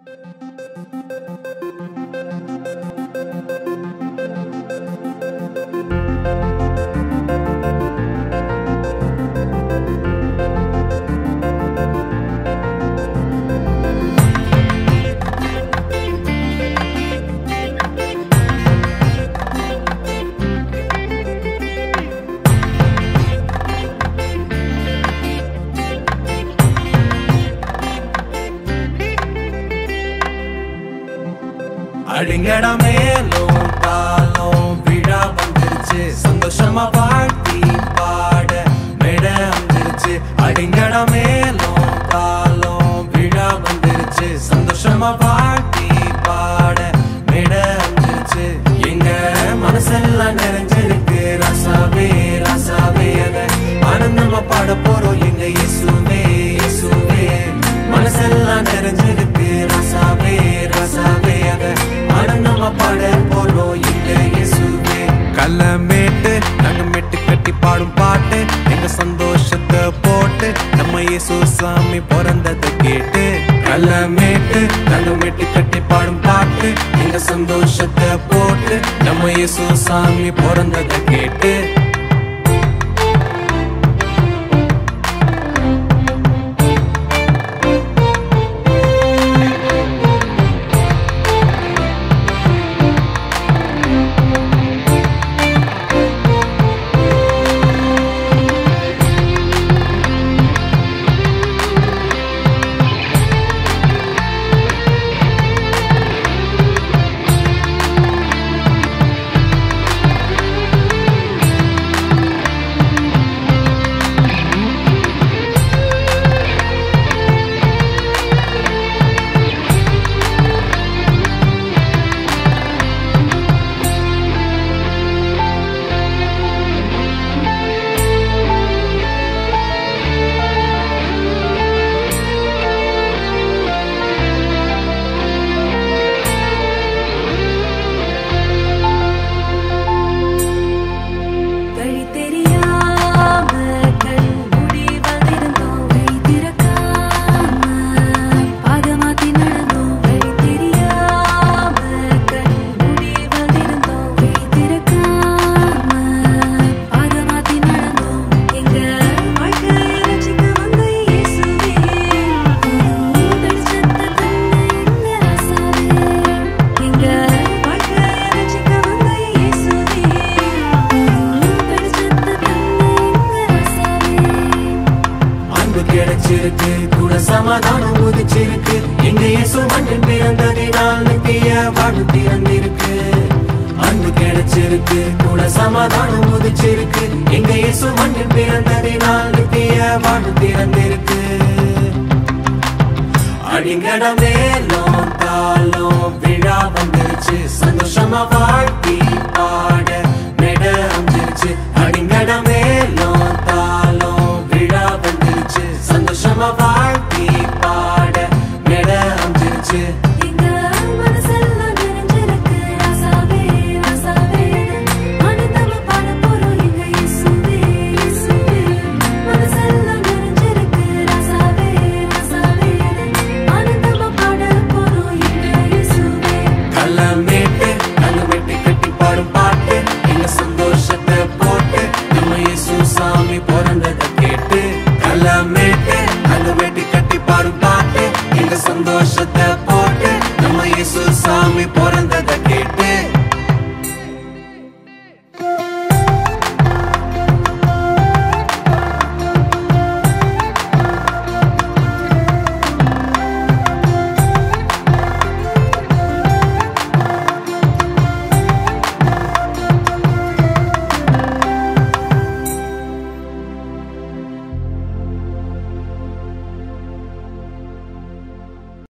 அடிங்கடா மேலும் தாளம் விழா வந்துருச்சு, சந்தோஷமா வாழ்த்தி பாட மேட வந்துருச்சு. அடிங்கடா மேலும் தாளம் விழா வந்துருச்சு, சந்தோஷமா வாழ்த்தி பாட மேட வந்துருச்சு. எங்க மனசெல்லாம் நிறைஞ்சிருக்கு ராசாவே ராசாவே, அத ஆனந்தமா பாட போறோம் எங்க இயேசுவே இயேசுவே. மனசெல்லாம் நிறைஞ்சிருக்கு ராசாவே ராசாவே, அத ஆனந்தமா பாட போறோம் எங்க இயேசுவே. கல்லமேட்டு நாங்க மெட்டு கட்டி பாடும் பாட்டு, எங்க சந்தோஷத்தை போட்டு நம்ம இயேசு சாமி பிறந்ததை கேட்டு. கல்லமேட்டு நாங்க மெட்டு கட்டி பாடும் பாட்டு, எங்க சந்தோஷத்தை போட்டு நம்ம இயேசு சாமி பிறந்ததை கேட்டு. கிடைச்சிருக்கு கூட சமாதானம் உதிச்சிருக்கு, எங்க இயேசு மண்ணில் பிறந்ததினால் நித்திய வாழ்வு திறந்திருக்கு. அன்பு கிடைச்சிருக்கு கூட சமாதானம் உதிச்சிருக்கு, எங்க இயேசு மண்ணில் பிறந்ததினால் நித்திய வாழ்வு திறந்திருக்கு. அடிங்கட மேலும் தாளம் விழா வந்துருச்சு, சந்தோஷமா வாழ்த்தி பாட மேட வந்துருச்சு. அடிங்கட மேலும் தாளம் விழா வந்துருச்சு, சந்தோஷமா